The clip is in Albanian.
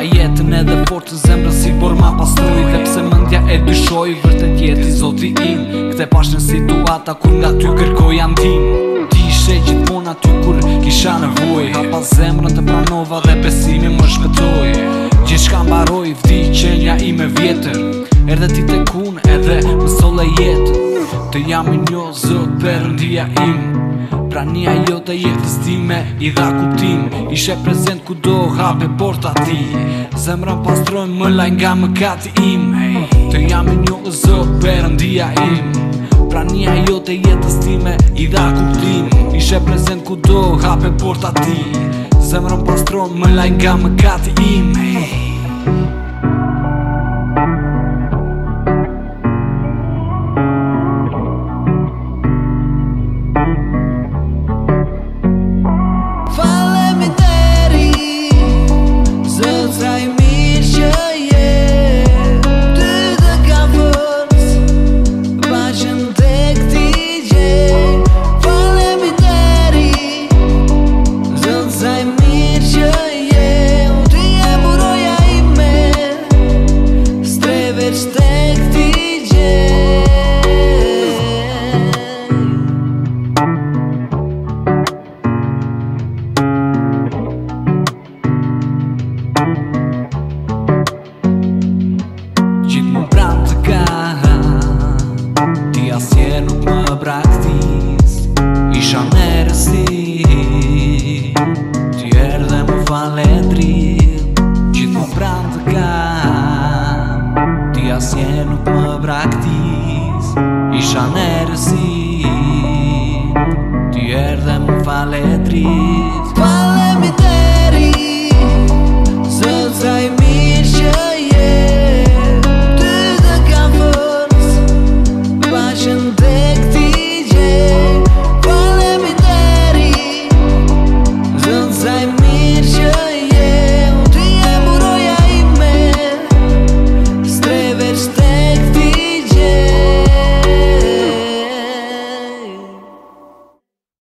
Ta jetën edhe fort të zemrën si bor ma pastroj. Dhe pse mëndja e dyshoj, vërtet jeti zoti im. Kte pash në situata kur nga ty kërkoj andim. Ti ishe gjithmon aty kur kisha nevoj. Hapa zemrën të pranova dhe besimi më shpëtoj. Gjithçka mbaroj, vdiqenja ime vjetër. Erdhe ti te kun edhe më solle jetën. Të jam i njo zot Perëndia im. Prania jote jetës time i dha kuptim. Ishe prezent ku do hape porta ti. Zemrën pastrojnë më laj nga mëkati im. Të jam i njo zot Perëndia im. Prania jote jetës time i dha kuptim. Ishe prezent ku do hape porta ti. Zemrën pastrojnë më laj nga mëkati im. Nuk më braktis, isha nerësi. Ti erdhe më falendrit, gjithë më pranë të kam. Ti asnjë nuk më braktis, isha nerësi. Ti erdhe më falendrit.